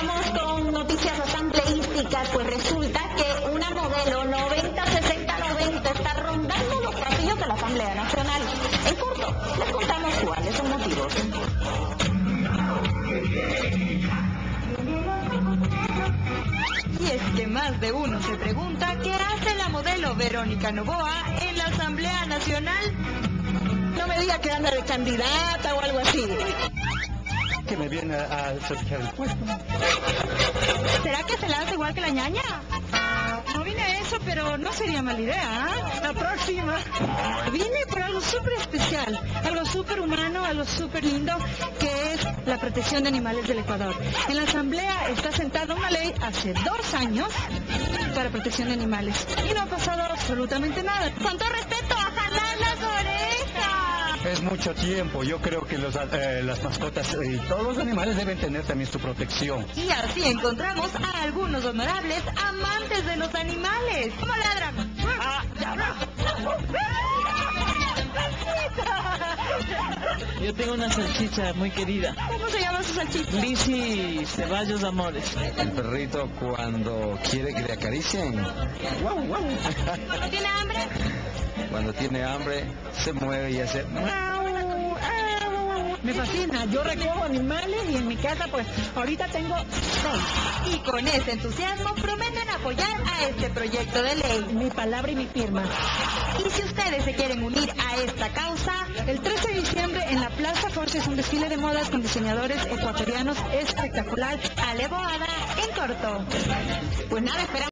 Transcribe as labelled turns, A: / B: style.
A: vamos con noticias asambleísticas, pues resulta que una modelo 90-60-90 está rondando los pasillos de la Asamblea Nacional. En corto, les contamos cuáles son motivos. Y es que más de uno se pregunta qué hace la modelo Verónica Novoa en la Asamblea Nacional. No me diga que anda de candidata o algo así.
B: Que me viene a solicitar el puesto.
A: ¿Será que se lanza igual que la ñaña?
C: No vine a eso, pero no sería mala idea, ¿eh?
A: La próxima.
C: Vine por algo súper especial, algo súper humano, algo súper lindo, que es la protección de animales del Ecuador. En la Asamblea está sentada una ley hace 2 años para protección de animales y no ha pasado absolutamente nada.
A: Con todo respeto, a jalar las orejas.
B: Es mucho tiempo. Yo creo que las mascotas y todos los animales deben tener también su protección.
A: Y así encontramos a algunos honorables amantes de los animales. ¿Cómo ladran?
D: Yo tengo una salchicha muy querida.
A: ¿Cómo se llama su salchicha?
D: Lizzy Ceballos Amores.
E: El perrito cuando quiere que le acaricien,
A: ¿Cuándo tiene hambre?
E: cuando tiene hambre, se mueve y hace...
C: Me fascina, yo recojo animales y en mi casa pues ahorita tengo 6.
A: Y con ese entusiasmo prometen apoyar a este proyecto de ley.
C: Mi palabra y mi firma.
A: Y si ustedes se quieren unir a esta causa,
C: El 13 de diciembre en la Plaza Force es un desfile de modas con diseñadores ecuatorianos espectacular.
A: Ale Boada en corto. Pues nada, esperamos.